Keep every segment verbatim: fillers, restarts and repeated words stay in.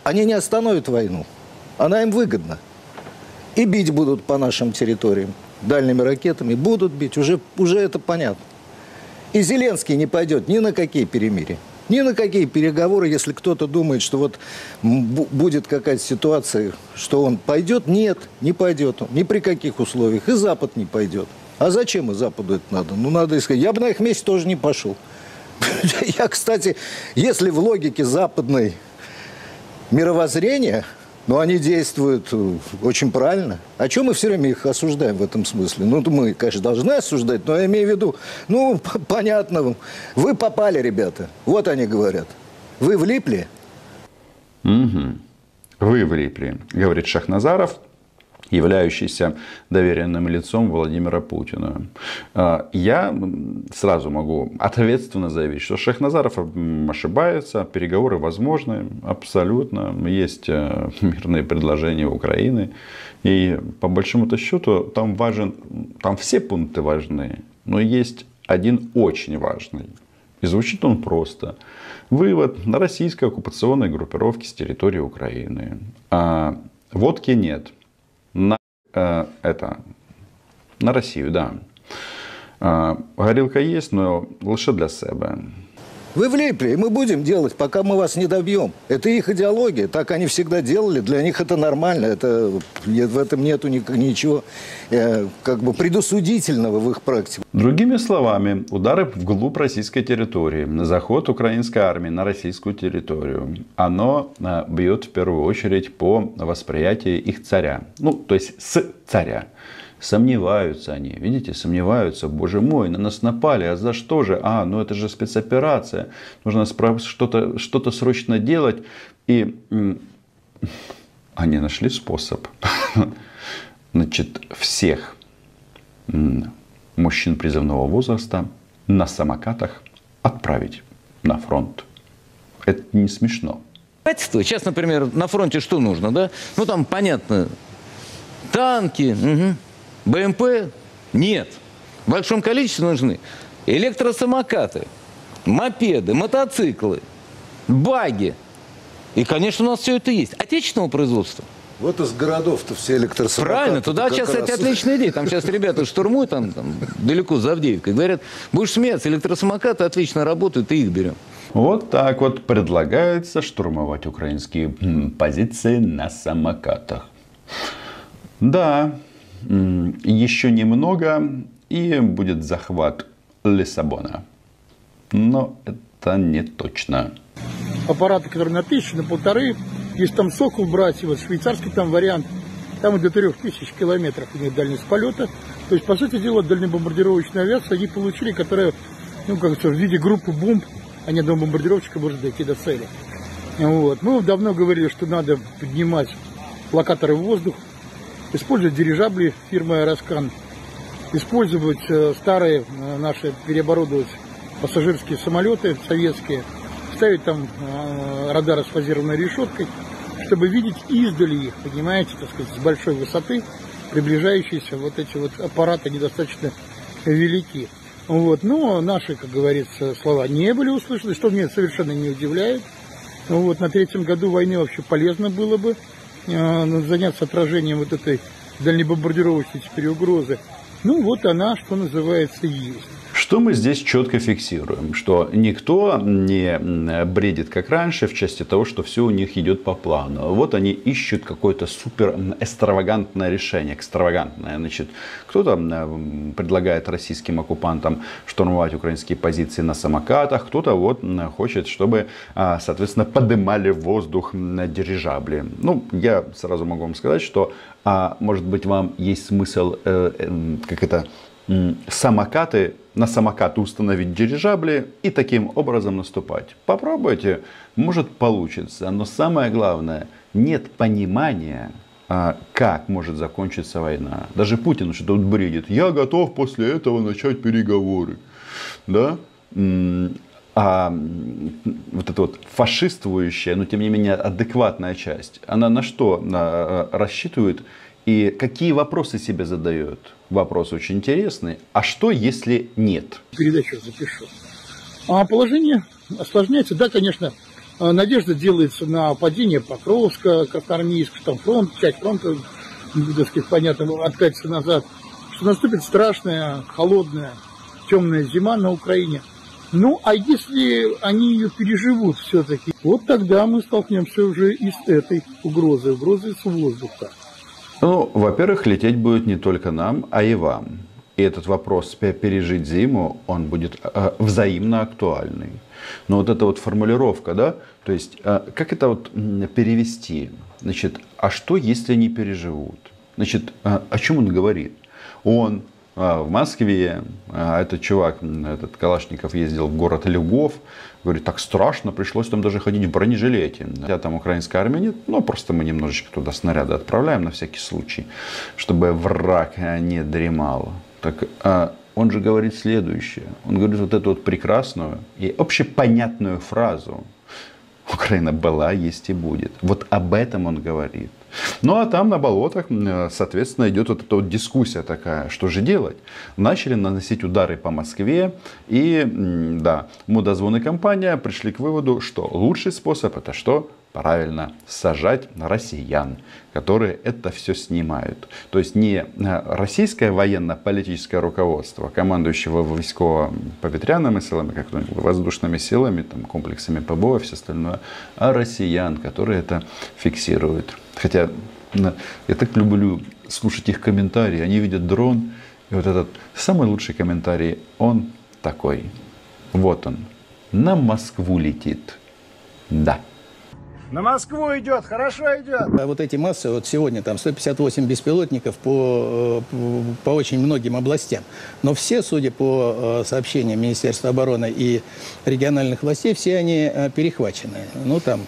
они не остановят войну. Она им выгодна. И бить будут по нашим территориям дальними ракетами. Будут бить, уже, уже это понятно. И Зеленский не пойдет ни на какие перемирия. Ни на какие переговоры, если кто-то думает, что вот будет какая-то ситуация, что он пойдет. Нет, не пойдет он. Ни при каких условиях. И Запад не пойдет. А зачем и Западу это надо? Ну, надо искать. Я бы на их месте тоже не пошел. Я, кстати, если в логике западной мировоззрения, но они действуют очень правильно. А чем мы все время их осуждаем в этом смысле? Ну, мы, конечно, должны осуждать, но я имею в виду, ну, понятно, вы попали, ребята. Вот они говорят. Вы влипли? Угу. Вы влипли, говорит Шахназаров, являющийся доверенным лицом Владимира Путина. Я сразу могу ответственно заявить, что Шахназаров ошибается, переговоры возможны, абсолютно. Есть мирные предложения Украины. И по большому-то счету там важен, там все пункты важны, но есть один очень важный. И звучит он просто. Вывод на российской оккупационной группировке с территории Украины. А водки нет. На, э, это, на Россию, да. Э, горілка есть, но лише для себя. Вы влипли, и мы будем делать, пока мы вас не добьем. Это их идеология, так они всегда делали, для них это нормально, это, в этом нету ничего э, как бы предосудительного в их практике. Другими словами, удары вглубь российской территории, заход украинской армии на российскую территорию, оно э, бьет в первую очередь по восприятию их царя, ну, то есть с царя. Сомневаются они, видите, сомневаются, боже мой, на нас напали, а за что же? А, ну это же спецоперация, нужно что-то что-то срочно делать. И они нашли способ, значит, всех мужчин призывного возраста на самокатах отправить на фронт. Это не смешно. Сейчас, например, на фронте что нужно, да? Ну там, понятно, танки, угу. БМП нет. В большом количестве нужны электросамокаты, мопеды, мотоциклы, баги. И, конечно, у нас все это есть. Отечественного производства. Вот из городов-то все электросамокаты. Правильно, туда сейчас, кстати, отличная идея. Там сейчас ребята штурмуют, там, там далеко за Авдеевкой. Говорят, будешь смеяться, электросамокаты отлично работают, и их берем. Вот так вот предлагается штурмовать украинские позиции на самокатах. Да. Еще немного, и будет захват Лиссабона. Но это не точно. Аппараты, которые на тысячу, на полторы. Если там Сокол брать, вот швейцарский там вариант, там и до трех тысяч километров у них дальность полета. То есть, по сути дела, дальнебомбардировочную авиацию они получили, которая, ну, как сказать, в виде группы бомб, а не одного бомбардировщика может дойти до цели. Вот. Мы давно говорили, что надо поднимать локаторы в воздух, использовать дирижабли фирмы Аэроскан, использовать э, старые э, наши, переоборудовать пассажирские самолеты советские, ставить там э, радары с фазированной решеткой, чтобы видеть издали их, понимаете, так сказать, с большой высоты, приближающиеся вот эти вот аппараты недостаточно велики. Вот. Но наши, как говорится, слова не были услышаны, что меня совершенно не удивляет. Вот. На третьем году войны вообще полезно было бы заняться отражением вот этой дальнебомбардировочной теперь угрозы. Ну вот она, что называется, есть. Что мы здесь четко фиксируем? Что никто не бредит, как раньше, в части того, что все у них идет по плану. Вот они ищут какое-то супер экстравагантное решение. Экстравагантное. Значит, кто-то предлагает российским оккупантам штурмовать украинские позиции на самокатах. Кто-то вот хочет, чтобы, соответственно, поднимали в воздух дирижабли. Ну, я сразу могу вам сказать, что, может быть, вам есть смысл, как это... самокаты, на самокаты установить дирижабли и таким образом наступать. Попробуйте, может получится. Но самое главное, нет понимания, как может закончиться война. Даже Путин что-то тут бредит. Я готов после этого начать переговоры. Да? А вот эта вот фашистующая, но тем не менее адекватная часть, она на что рассчитывает и какие вопросы себе задает? Вопрос очень интересный. А что, если нет? Передачу запишу. А положение осложняется. Да, конечно, Надежда делается на падение Покровска, Красноармейска, там фронт, часть фронта, так сказать, понятно, откатится назад, что наступит страшная, холодная, темная зима на Украине. Ну, а если они ее переживут все-таки, вот тогда мы столкнемся уже и с этой угрозой, угрозой с воздуха. Ну, во-первых, лететь будет не только нам, а и вам. И этот вопрос пережить зиму, он будет э, взаимно актуальный. Но вот эта вот формулировка, да, то есть, э, как это вот перевести? Значит, а что, если они переживут? Значит, э, о чем он говорит? Он э, в Москве, э, этот чувак, этот Калашников ездил в город Львов, говорит, так страшно, пришлось там даже ходить в бронежилете. Хотя там украинской армии нет, но просто мы немножечко туда снаряды отправляем на всякий случай, чтобы враг не дремал. Так а он же говорит следующее. Он говорит вот эту вот прекрасную и общепонятную фразу. Украина была, есть и будет. Вот об этом он говорит. Ну а там на болотах, соответственно, идет вот эта вот дискуссия такая. Что же делать? Начали наносить удары по Москве. И да, Мудозвон и компания пришли к выводу, что лучший способ это что? Правильно, сажать россиян, которые это все снимают. То есть не российское военно-политическое руководство, командующего войсково-повітряними силами, как воздушными силами, там, комплексами ПБО и все остальное, а россиян, которые это фиксируют. Хотя я так люблю слушать их комментарии. Они видят дрон, и вот этот самый лучший комментарий, он такой. Вот он. На Москву летит. Да. На Москву идет, хорошо идет. А вот эти массы, вот сегодня там сто пятьдесят восемь беспилотников по, по очень многим областям. Но все, судя по сообщениям Министерства обороны и региональных властей, все они перехвачены. Ну там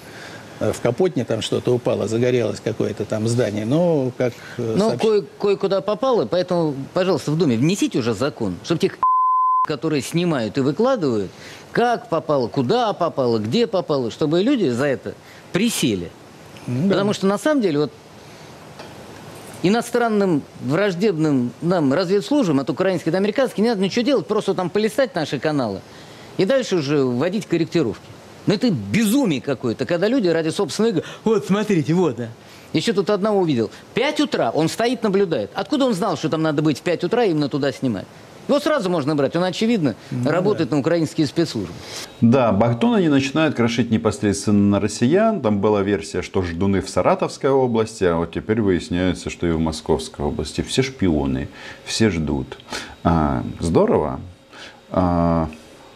в Капотне там что-то упало, загорелось какое-то там здание. Но как... Ну, сообщ... кое- кое-куда попало, поэтому, пожалуйста, в Думе внесите уже закон, чтобы тех, которые снимают и выкладывают, как попало, куда попало, где попало, чтобы люди за это присели. Да. Потому что на самом деле вот иностранным враждебным нам разведслужбам, от украинских до американских, не надо ничего делать, просто там полистать наши каналы и дальше уже вводить корректировки. Но это безумие какое-то, когда люди ради собственного эго, вот смотрите, вот, да. Еще тут одного увидел. пять утра, он стоит, наблюдает. Откуда он знал, что там надо быть в пять утра и именно туда снимать? Его сразу можно брать, он, очевидно, ну, работает да. на украинские спецслужбы. Да, Бахтун они начинают крошить непосредственно на россиян. Там была версия, что ждуны в Саратовской области, а вот теперь выясняется, что и в Московской области. Все шпионы, все ждут. А, здорово. А,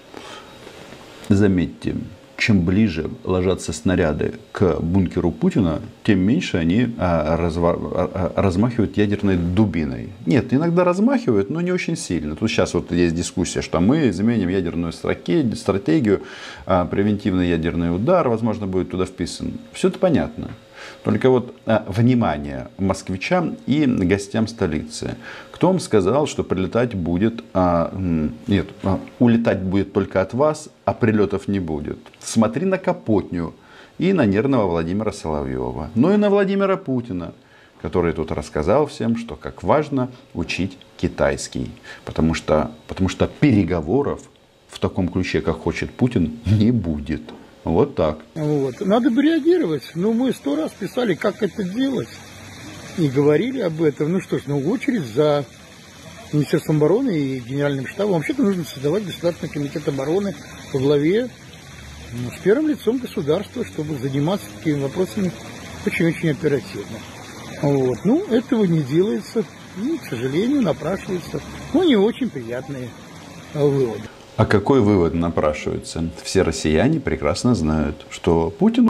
заметьте, чем ближе ложатся снаряды к бункеру Путина, тем меньше они а, разва, а, размахивают ядерной дубиной. Нет, иногда размахивают, но не очень сильно. Тут сейчас вот есть дискуссия, что мы заменим ядерную стратегию, а, превентивный ядерный удар, возможно, будет туда вписан. Все это понятно. Только вот а, внимание москвичам и гостям столицы. Кто вам сказал, что прилетать будет, а, нет, а, улетать будет только от вас, а прилетов не будет? Смотри на Капотню и на нервного Владимира Соловьева. Ну и на Владимира Путина, который тут рассказал всем, что как важно учить китайский. Потому что, потому что переговоров в таком ключе, как хочет Путин, не будет. Вот так. Вот. Надо бы реагировать. Ну, мы сто раз писали, как это делать. И говорили об этом. Ну что ж, ну, очередь за Министерством обороны и Генеральным штабом. Вообще-то нужно создавать Государственный комитет обороны во главе ну, с первым лицом государства, чтобы заниматься такими вопросами очень-очень оперативно. Вот. Ну, этого не делается. И, к сожалению, напрашиваются, ну, не очень приятные выводы. А какой вывод напрашивается? Все россияне прекрасно знают, что Путин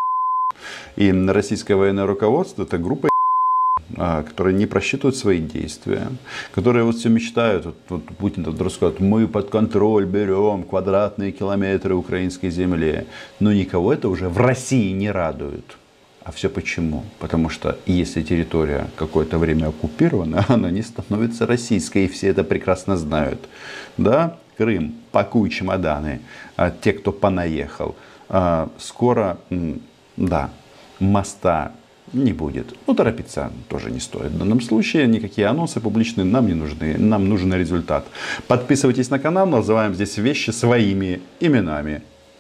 и российское военное руководство это группа, которые не просчитывают свои действия, которые вот все мечтают, вот, вот Путин тут рассказывает, мы под контроль берем квадратные километры украинской земли, но никого это уже в России не радует. А все почему? Потому что если территория какое-то время оккупирована, она не становится российской, и все это прекрасно знают. Да, Крым, пакуй чемоданы, а те, кто понаехал. А скоро, да, моста не будет. Ну, торопиться тоже не стоит. В данном случае никакие анонсы публичные нам не нужны. Нам нужен результат. Подписывайтесь на канал, называем здесь вещи своими именами.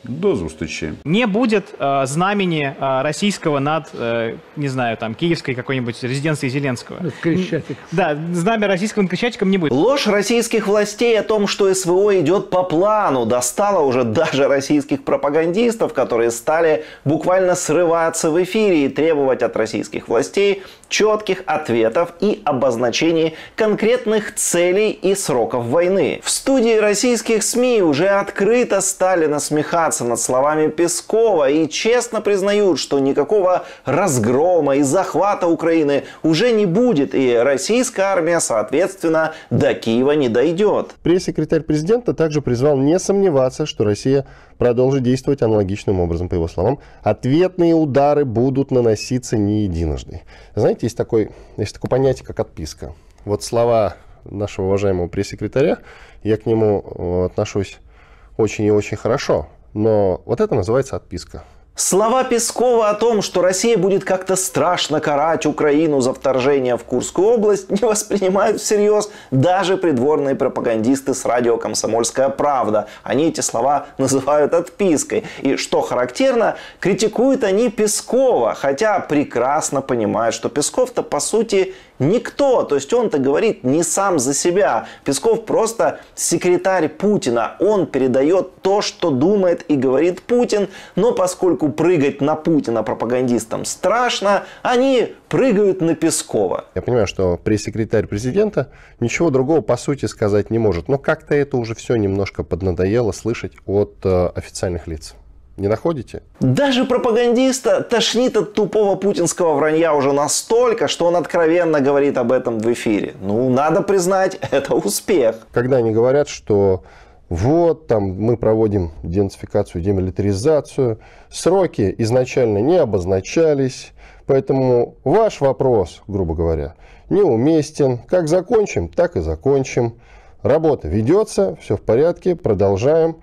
До зустрічі. Не будет э, знамени э, российского над, э, не знаю, там, киевской какой-нибудь резиденцией Зеленского. Крещатик. Да, знамя российского над Крещатиком не будет. Ложь российских властей о том, что СВО идет по плану, достала уже даже российских пропагандистов, которые стали буквально срываться в эфире и требовать от российских властей четких ответов и обозначений конкретных целей и сроков войны. В студии российских СМИ уже открыто стали насмехаться над словами Пескова и честно признают, что никакого разгрома и захвата Украины уже не будет, и российская армия, соответственно, до Киева не дойдет. Пресс-секретарь президента также призвал не сомневаться, что Россия продолжит действовать аналогичным образом, по его словам. Ответные удары будут наноситься не единожды. Знаете, есть, такой, есть такое понятие, как отписка. Вот слова нашего уважаемого пресс-секретаря, я к нему отношусь очень и очень хорошо. Но вот это называется отписка. Слова Пескова о том, что Россия будет как-то страшно карать Украину за вторжение в Курскую область, не воспринимают всерьез даже придворные пропагандисты с радио «Комсомольская правда». Они эти слова называют отпиской. И что характерно, критикуют они Пескова, хотя прекрасно понимают, что Песков-то по сути никто. То есть он-то говорит не сам за себя. Песков просто секретарь Путина. Он передает то, что думает и говорит Путин. Но поскольку прыгать на Путина пропагандистам страшно, они прыгают на Пескова. Я понимаю, что пресс-секретарь президента ничего другого по сути сказать не может. Но как-то это уже все немножко поднадоело слышать от э, официальных лиц. Не находите? Даже пропагандиста тошнит от тупого путинского вранья уже настолько, что он откровенно говорит об этом в эфире. Ну, надо признать, это успех. Когда они говорят, что вот там мы проводим денацификацию, демилитаризацию, сроки изначально не обозначались, поэтому ваш вопрос, грубо говоря, неуместен. Как закончим, так и закончим. Работа ведется, все в порядке, продолжаем.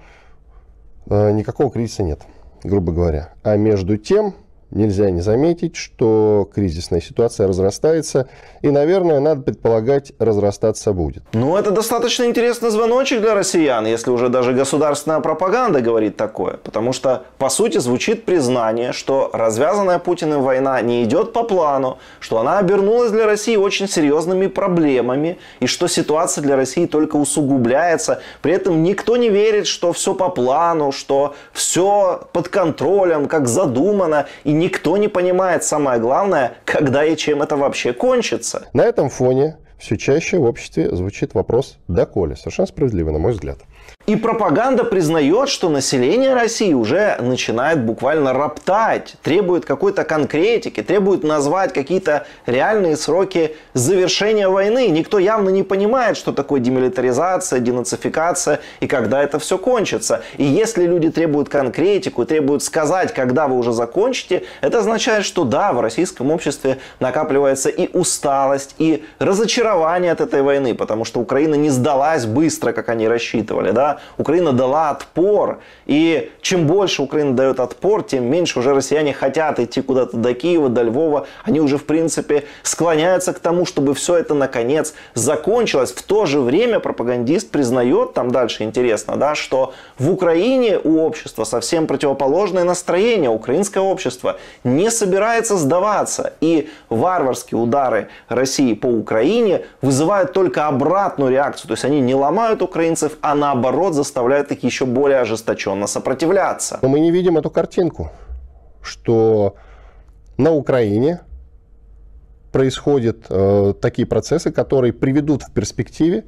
Никакого кризиса нет, грубо говоря. А между тем нельзя не заметить, что кризисная ситуация разрастается и, наверное, надо предполагать, разрастаться будет. Ну, это достаточно интересный звоночек для россиян, если уже даже государственная пропаганда говорит такое. Потому что, по сути, звучит признание, что развязанная Путиным война не идет по плану, что она обернулась для России очень серьезными проблемами, и что ситуация для России только усугубляется. При этом никто не верит, что все по плану, что все под контролем, как задумано, и никто не понимает, самое главное, когда и чем это вообще кончится. На этом фоне все чаще в обществе звучит вопрос «доколе?». Совершенно справедливо, на мой взгляд. И пропаганда признает, что население России уже начинает буквально роптать, требует какой-то конкретики, требует назвать какие-то реальные сроки завершения войны. Никто явно не понимает, что такое демилитаризация, денацификация и когда это все кончится. И если люди требуют конкретику, требуют сказать, когда вы уже закончите, это означает, что да, в российском обществе накапливается и усталость, и разочарование от этой войны, потому что Украина не сдалась быстро, как они рассчитывали. Да? Украина дала отпор, и чем больше Украина дает отпор, тем меньше уже россияне хотят идти куда-то до Киева, до Львова. Они уже, в принципе, склоняются к тому, чтобы все это, наконец, закончилось. В то же время пропагандист признает, там дальше интересно, да, что в Украине у общества совсем противоположное настроение. Украинское общество не собирается сдаваться, и варварские удары России по Украине вызывают только обратную реакцию. То есть они не ломают украинцев, а наоборот заставляют их еще более ожесточенно сопротивляться. Но мы не видим эту картинку, что на Украине происходят э, такие процессы, которые приведут в перспективе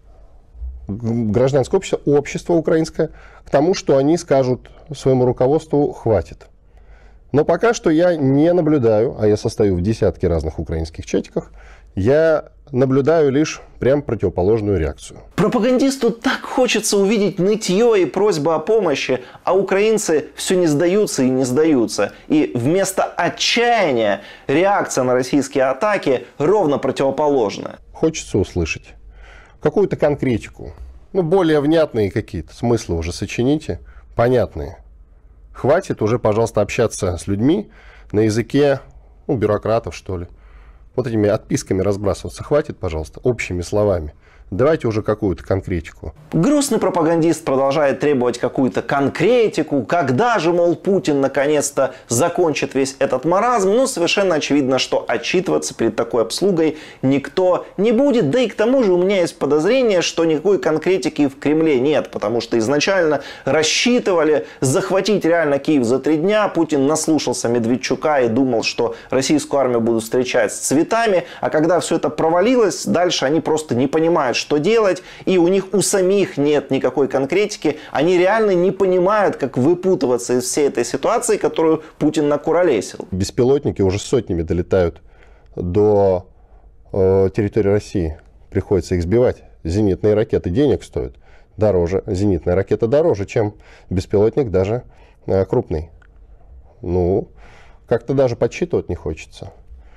гражданское общество, общество украинское к тому, что они скажут своему руководству «хватит». Но пока что я не наблюдаю, а я состою в десятке разных украинских чатиках, я наблюдаю лишь прям противоположную реакцию. Пропагандисту так хочется увидеть нытье и просьбы о помощи, а украинцы все не сдаются и не сдаются. И вместо отчаяния реакция на российские атаки ровно противоположная. Хочется услышать какую-то конкретику, ну, более внятные какие-то смыслы уже сочините, понятные. Хватит уже, пожалуйста, общаться с людьми на языке, ну, бюрократов, что ли. Вот этими отписками разбрасываться. Хватит, пожалуйста, общими словами. Давайте уже какую-то конкретику. Грустный пропагандист продолжает требовать какую-то конкретику, когда же, мол, Путин наконец-то закончит весь этот маразм. Ну, совершенно очевидно, что отчитываться перед такой обслугой никто не будет. Да и к тому же у меня есть подозрение, что никакой конкретики в Кремле нет, потому что изначально рассчитывали захватить реально Киев за три дня. Путин наслушался Медведчука и думал, что российскую армию будут встречать с цветами, а когда все это провалилось, дальше они просто не понимают, что делать, и у них у самих нет никакой конкретики, они реально не понимают, как выпутываться из всей этой ситуации, которую Путин накуролесил. Беспилотники уже сотнями долетают до э, территории России, приходится их сбивать. Зенитные ракеты денег стоят, дороже, зенитная ракета дороже, чем беспилотник даже э, крупный. Ну, как-то даже подсчитывать не хочется.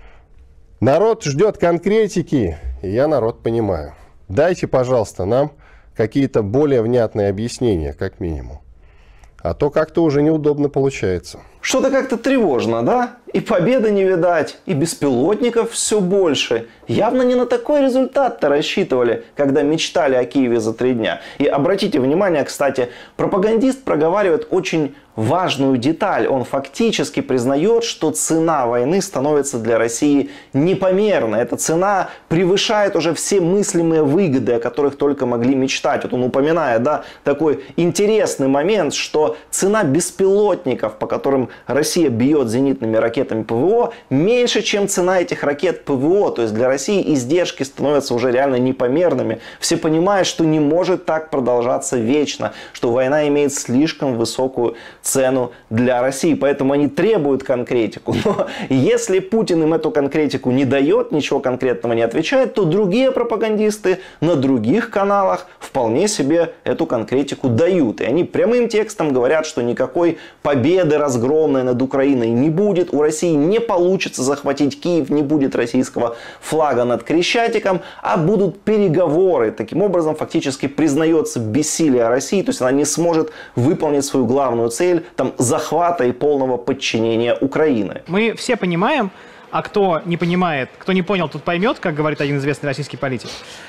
Народ ждет конкретики, и я народ понимаю. Дайте, пожалуйста, нам какие-то более внятные объяснения, как минимум. А то как-то уже неудобно получается. Что-то как-то тревожно, да? И победы не видать, и беспилотников все больше. Явно не на такой результат-то рассчитывали, когда мечтали о Киеве за три дня. И обратите внимание, кстати, пропагандист проговаривает очень важную деталь. Он фактически признает, что цена войны становится для России непомерной. Эта цена превышает уже все мыслимые выгоды, о которых только могли мечтать. Вот он упоминает, да, такой интересный момент, что цена беспилотников, по которым Россия бьет зенитными ракетами ПВО, меньше, чем цена этих ракет ПВО. То есть для России издержки становятся уже реально непомерными. Все понимают, что не может так продолжаться вечно, что война имеет слишком высокую цену для России. Поэтому они требуют конкретику. Но если Путин им эту конкретику не дает, ничего конкретного не отвечает, то другие пропагандисты на других каналах вполне себе эту конкретику дают. И они прямым текстом говорят, что никакой победы разгромной над Украиной не будет. У России не получится захватить Киев, не будет российского флага над Крещатиком, а будут переговоры. Таким образом, фактически признается бессилие России, то есть она не сможет выполнить свою главную цель там, захвата и полного подчинения Украины. Мы все понимаем, а кто не понимает, кто не понял, тот поймет, как говорит один известный российский политик,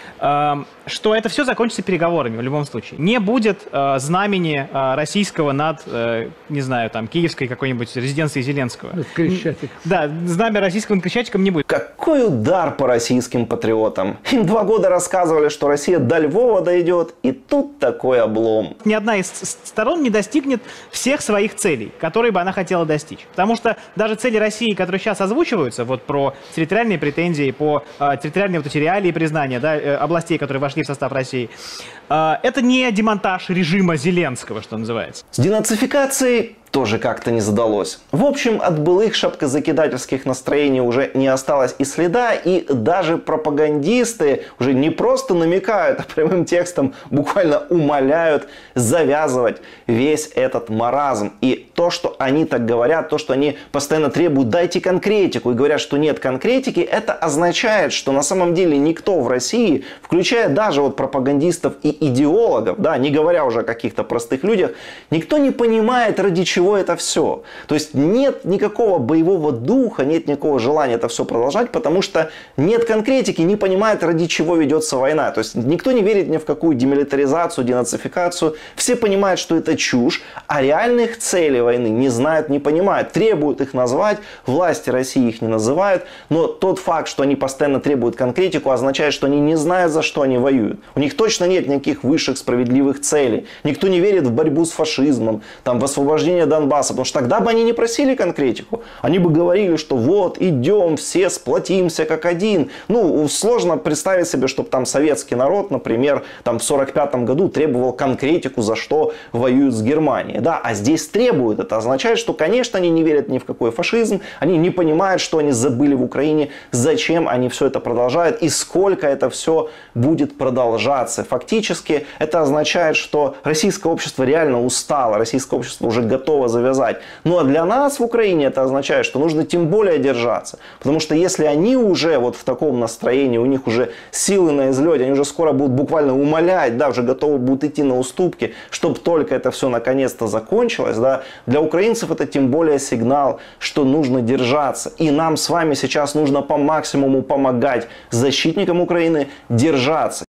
что это все закончится переговорами в любом случае. Не будет э, знамени э, российского над, э, не знаю, там, киевской какой-нибудь резиденции Зеленского. Крещатик. Да, знамя российского над Крещатиком не будет. Какой удар по российским патриотам. Им два года рассказывали, что Россия до Львова дойдет, и тут такой облом. Ни одна из сторон не достигнет всех своих целей, которые бы она хотела достичь. Потому что даже цели России, которые сейчас озвучиваются, вот про территориальные претензии, по э, территориальные вот эти реалии признания, да, э, областей, которые вошли в состав России, э, это не демонтаж режима Зеленского, что называется. С денацификацией тоже как-то не задалось. В общем, от былых шапкозакидательских настроений уже не осталось и следа, и даже пропагандисты уже не просто намекают, а прямым текстом буквально умоляют завязывать весь этот маразм. И то, что они так говорят, то, что они постоянно требуют «дайте конкретику» и говорят, что нет конкретики, это означает, что на самом деле никто в России, включая даже вот пропагандистов и идеологов, да, не говоря уже о каких-то простых людях, никто не понимает, ради чего это все. То есть нет никакого боевого духа, нет никакого желания это все продолжать, потому что нет конкретики, не понимает, ради чего ведется война. То есть никто не верит ни в какую демилитаризацию, денацификацию. Все понимают, что это чушь, а реальных целей войны не знают, не понимают. Требуют их назвать, власти России их не называют, но тот факт, что они постоянно требуют конкретику, означает, что они не знают, за что они воюют. У них точно нет никаких высших справедливых целей. Никто не верит в борьбу с фашизмом, там, в освобождение Донбасса, потому что тогда бы они не просили конкретику. Они бы говорили, что вот, идем, все сплотимся как один. Ну, сложно представить себе, чтобы там советский народ, например, там в сорок пятом году требовал конкретику, за что воюют с Германией. Да, а здесь требуют. Это означает, что, конечно, они не верят ни в какой фашизм, они не понимают, что они забыли в Украине, зачем они все это продолжают и сколько это все будет продолжаться. Фактически это означает, что российское общество реально устало, российское общество уже готово завязать. Ну а для нас в Украине это означает, что нужно тем более держаться. Потому что если они уже вот в таком настроении, у них уже силы на излете, они уже скоро будут буквально умолять, да, уже готовы будут идти на уступки, чтобы только это все наконец-то закончилось, да, для украинцев это тем более сигнал, что нужно держаться. И нам с вами сейчас нужно по максимуму помогать защитникам Украины держаться.